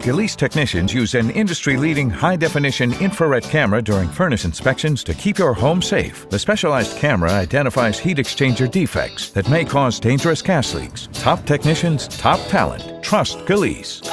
Gillece technicians use an industry-leading high-definition infrared camera during furnace inspections to keep your home safe. The specialized camera identifies heat exchanger defects that may cause dangerous gas leaks. Top technicians, top talent. Trust Gillece.